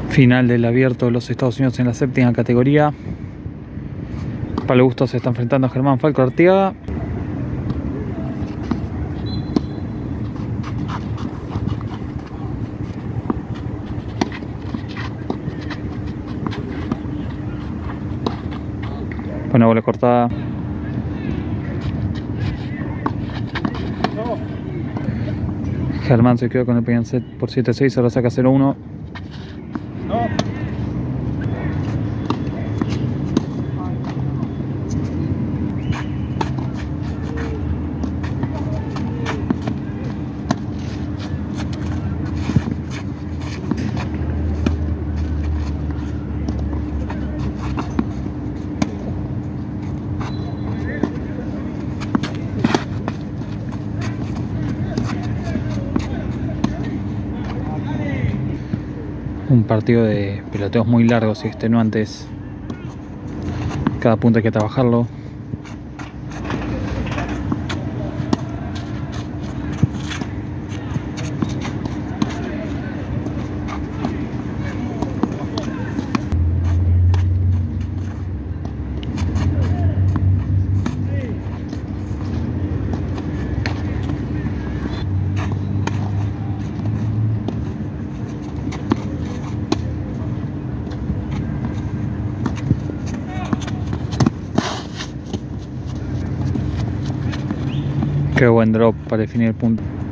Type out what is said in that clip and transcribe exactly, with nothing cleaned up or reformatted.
Final del abierto de los Estados Unidos en la séptima categoría. Palo Bustos se está enfrentando a Germán Falco Arteaga. Buena bola cortada. Germán se quedó con el primer set por siete seis, ahora saca cero uno. Un partido de peloteos muy largos y extenuantes. Cada punto hay que trabajarlo. Qué buen drop para definir el punto.